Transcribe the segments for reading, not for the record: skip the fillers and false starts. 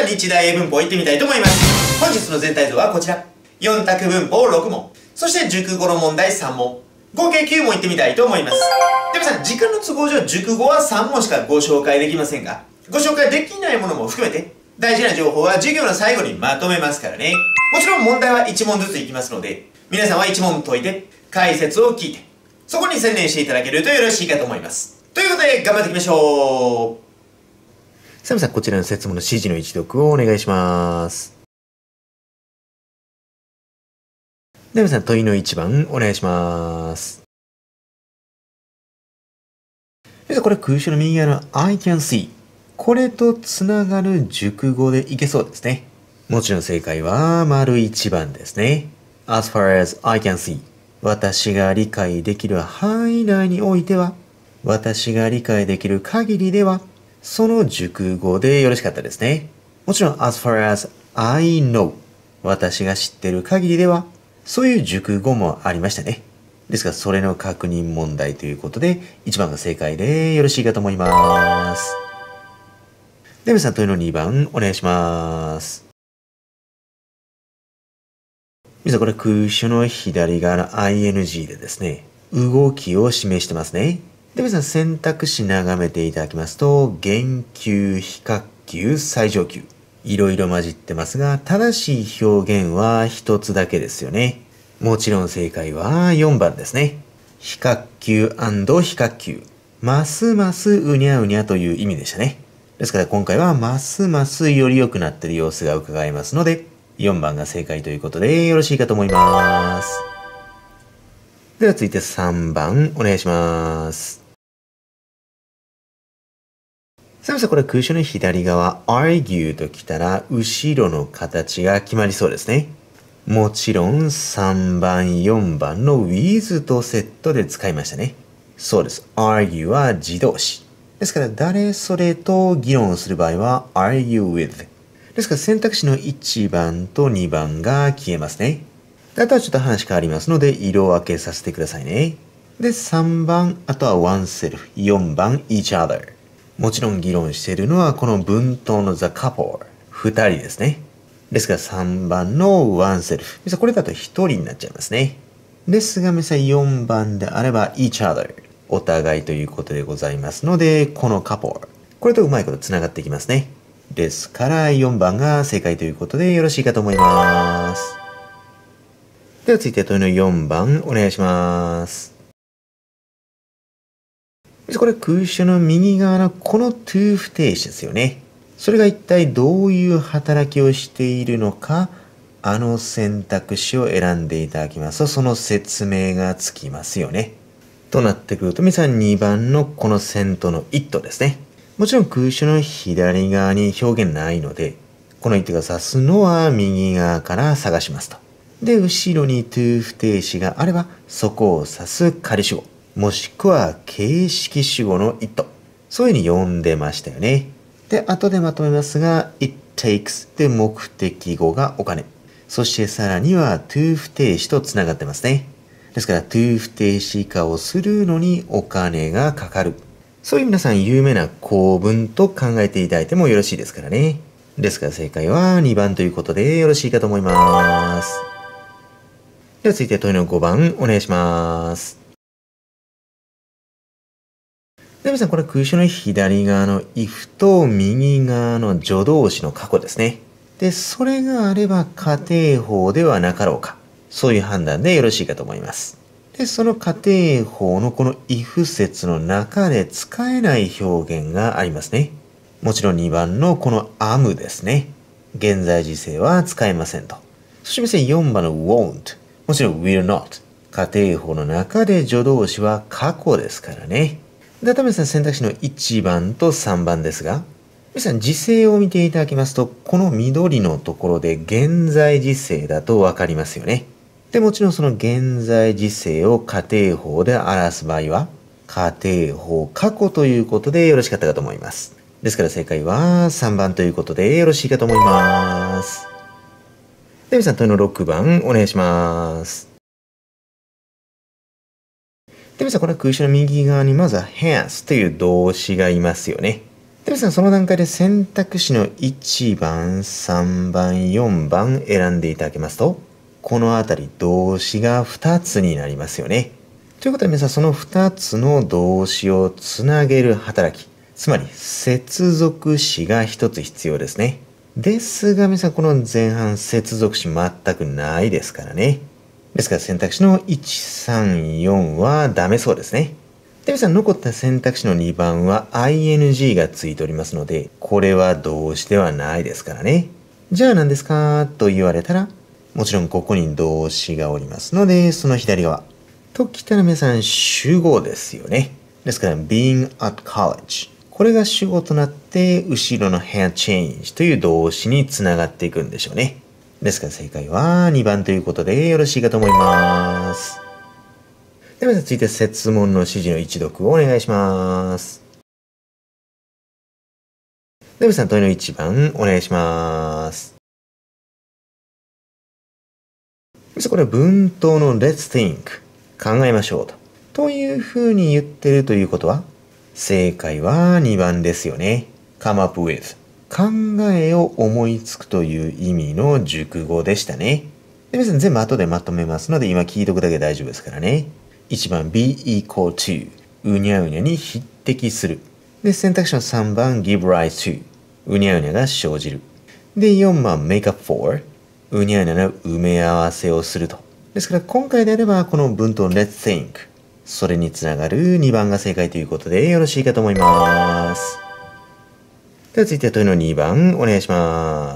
は日大英文法行ってみたいと思います。本日の全体像はこちら。4択文法6問。そして熟語の問題3問。合計9問行ってみたいと思います。でもさ、時間の都合上熟語は3問しかご紹介できませんが、ご紹介できないものも含めて、大事な情報は授業の最後にまとめますからね。もちろん問題は1問ずついきますので、皆さんは1問解いて、解説を聞いて、そこに専念していただけるとよろしいかと思います。ということで、頑張っていきましょう。サムさん、こちらの説問の指示の一読をお願いします。ではさん、問いの1番、お願いします。これ空所の右側の I can see。これとつながる熟語でいけそうですね。もちろん正解は丸1番ですね。As far as I can see。私が理解できる範囲内においては、私が理解できる限りでは、その熟語でよろしかったですね。もちろん as far as I know。私が知っている限りでは、そういう熟語もありましたね。ですが、それの確認問題ということで、1番が正解でよろしいかと思います。では、さん問いの2番、お願いします。皆さん、これ空所の左側の ing でですね、動きを示してますね。で、皆さん、選択肢眺めていただきますと、減級、非角級、最上級。いろいろ混じってますが、正しい表現は一つだけですよね。もちろん正解は4番ですね。非角級&非角級。ますますうにゃうにゃという意味でしたね。ですから今回はますますより良くなっている様子が伺えますので、4番が正解ということでよろしいかと思います。では続いて3番お願いします。さあこれ空所の左側 argue ときたら後ろの形が決まりそうですね。もちろん3番4番の with とセットで使いましたね。そうです。argue は自動詞。ですから誰それと議論をする場合は argue with。ですから選択肢の1番と2番が消えますね。あとはちょっと話変わりますので色分けさせてくださいね。で3番、あとは oneself、4番 each other。もちろん議論しているのはこの文頭の the couple、2人ですね。ですから3番の oneself。これだと1人になっちゃいますね。ですが4番であれば each other。お互いということでございますので、この couple。これとうまいことつながっていきますね。ですから4番が正解ということでよろしいかと思います。では続いて問いの4番お願いします。これ空所の右側のこの to 不定詞ですよね。それが一体どういう働きをしているのか、あの選択肢を選んでいただきますと、その説明がつきますよね。となってくると、皆さん2番のこの線との it ですね。もちろん空所の左側に表現ないので、この it が指すのは右側から探しますと。で、後ろに to 不定詞があれば、そこを指す仮主語。もしくは形式主語の it。そういうふうに呼んでましたよね。で、後でまとめますが、it takes で目的語がお金。そしてさらには to 不定詞とつながってますね。ですから to 不定詞化をするのにお金がかかる。そういう皆さん有名な構文と考えていただいてもよろしいですからね。ですから正解は2番ということでよろしいかと思います。では続いて問いの5番お願いします。で皆さんこれ空所の左側の if と右側の助動詞の過去ですね。で、それがあれば仮定法ではなかろうか。そういう判断でよろしいかと思います。で、その仮定法のこの if 説の中で使えない表現がありますね。もちろん2番のこの am ですね。現在時制は使えませんと。そして4番の won't。もちろん will not。仮定法の中で助動詞は過去ですからね。で、皆さん選択肢の1番と3番ですが、皆さん時制を見ていただきますと、この緑のところで現在時制だとわかりますよね。で、もちろんその現在時制を仮定法で表す場合は、仮定法過去ということでよろしかったかと思います。ですから正解は3番ということでよろしいかと思います。で、皆さん問いの6番お願いします。で、皆さんこれは空所の右側にまずは has という動詞がいますよね。 で皆さん、その段階で選択肢の1番、3番、4番選んでいただけますと、このあたり動詞が2つになりますよね。ということで皆さん、その2つの動詞をつなげる働き、つまり接続詞が1つ必要ですね。ですが皆さん、この前半接続詞全くないですからね。ですから選択肢の1、3、4はダメそうですね。で皆さん、残った選択肢の2番は ing がついておりますので、これは動詞ではないですからね。じゃあ何ですかと言われたら、もちろんここに動詞がおりますので、その左側。ときたら皆さん主語ですよね。ですから being at college。これが主語となって後ろの had changed という動詞につながっていくんでしょうね。ですから正解は2番ということでよろしいかと思います。では続いて設問の指示の一読をお願いします。ではさん問いの1番お願いします。これは文頭の Let's think 考えましょうというふうに言ってるということは、正解は2番ですよね。come up with 考えを思いつくという意味の熟語でしたね。で皆さん全部後でまとめますので今聞いとくだけで大丈夫ですからね。1番 be equal to うにゃうにゃに匹敵する。で選択肢の3番 give rise to うにゃうにゃが生じる。で4番 make up forうにゃうにゃの埋め合わせをすると。ですから今回であればこの文頭 Let's think それにつながる2番が正解ということでよろしいかと思います。では続いて問いの2番お願いします。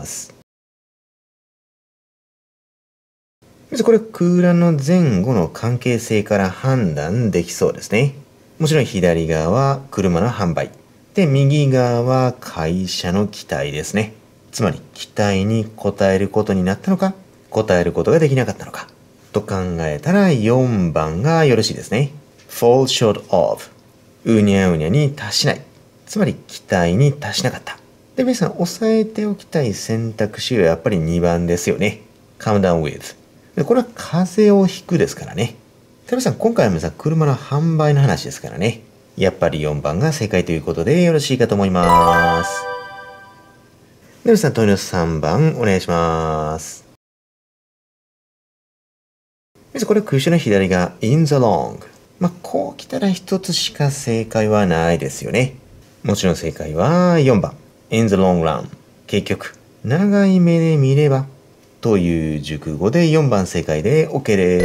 これ空欄の前後の関係性から判断できそうですね。もちろん左側は車の販売。で、右側は会社の期待ですね。つまり期待に応えることになったのか、応えることができなかったのか。と考えたら4番がよろしいですね。fall short of うにゃうにゃに達しない。つまり期待に達しなかった。で、皆さん押さえておきたい選択肢はやっぱり2番ですよね。come down with。でこれは風邪をひくですからね。皆さん今回は皆さん車の販売の話ですからね。やっぱり4番が正解ということでよろしいかと思います。で皆さん問いの3番お願いします。これ空詞の左が in the long。こう来たら一つしか正解はないですよね。もちろん正解は4番 in the long run。結局長い目で見ればという熟語で4番正解で OK です。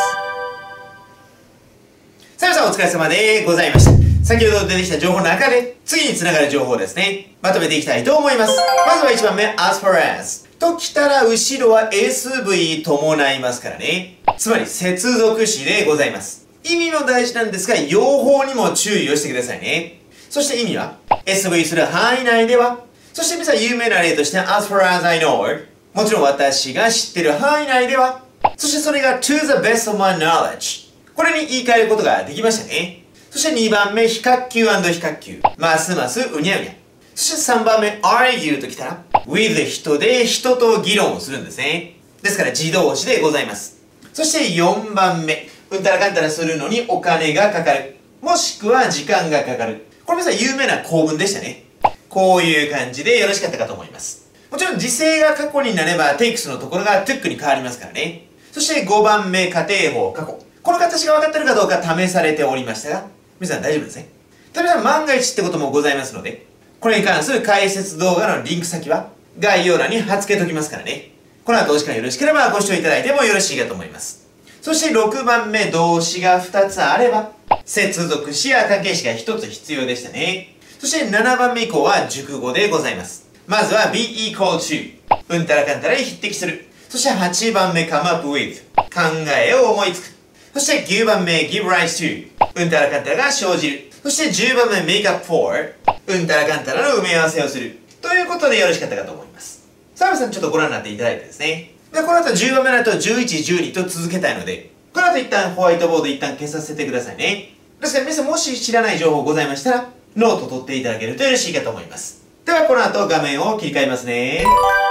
さあ皆さんお疲れ様でございました。先ほど出てきた情報の中で次につながる情報ですね。まとめていきたいと思います。まずは1番目 as far as。ときたら後ろは SV 伴いますからね。つまり接続詞でございます。意味も大事なんですが、用法にも注意をしてくださいね。そして意味は SV する範囲内では、そして皆さん有名な例として as far as I know。もちろん私が知ってる範囲内では、そしてそれが to the best of my knowledge。これに言い換えることができましたね。そして2番目、非角球&非角球。ますますうにゃうにゃ。そして3番目、argue ときたら、with 人で人と議論をするんですね。ですから自動詞でございます。そして4番目、うんたらかんたらするのにお金がかかる。もしくは時間がかかる。これ皆さん有名な構文でしたね。こういう感じでよろしかったかと思います。もちろん時制が過去になれば takes のところが took に変わりますからね。そして5番目、仮定法過去。この形が分かってるかどうか試されておりましたが、皆さん大丈夫ですね。皆さん万が一ってこともございますので、これに関する解説動画のリンク先は概要欄に貼っ付けときますからね。この後お時間よろしければご視聴いただいてもよろしいかと思います。そして6番目、動詞が2つあれば、接続詞や関係詞が1つ必要でしたね。そして7番目以降は熟語でございます。まずは be equal to。うんたらかんたらに匹敵する。そして8番目 come up with。考えを思いつく。そして9番目 give rise to。うんたらかんたらが生じる。そして10番目 make up for。うんたらかんたらの埋め合わせをする。ということでよろしかったかと思います。さあ皆さんちょっとご覧になっていただいてですね。で、この後10番目の後11、12と続けたいので、この後一旦ホワイトボード一旦消させてくださいね。ですから皆さんもし知らない情報ございましたら、ノート取っていただけるとよろしいかと思います。ではこの後画面を切り替えますね。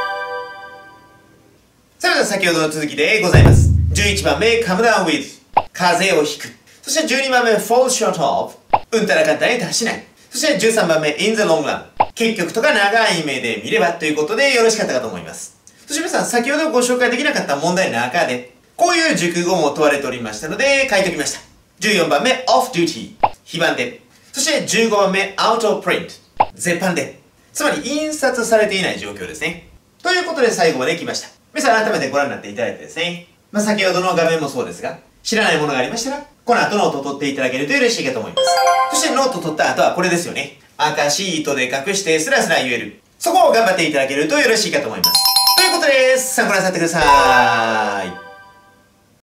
さあ皆さん先ほどの続きでございます。11番目 come down with。風邪をひく。そして12番目 fall short of。うんたらかんたらに達しない。そして13番目 in the long run。 結局とか長い目で見ればということでよろしかったかと思います。そして皆さん、先ほどご紹介できなかった問題の中で、こういう熟語も問われておりましたので、書いておきました。14番目、off duty。非番で。そして15番目、out of print。絶版で。つまり、印刷されていない状況ですね。ということで最後まで来ました。皆さん改めてご覧になっていただいてですね。先ほどの画面もそうですが、知らないものがありましたら、この後ノートを取っていただけると嬉しいかと思います。そしてノートを取った後はこれですよね。赤シートで隠してスラスラ言える。そこを頑張っていただけるとよろしいかと思います。ということです。参考になさってください。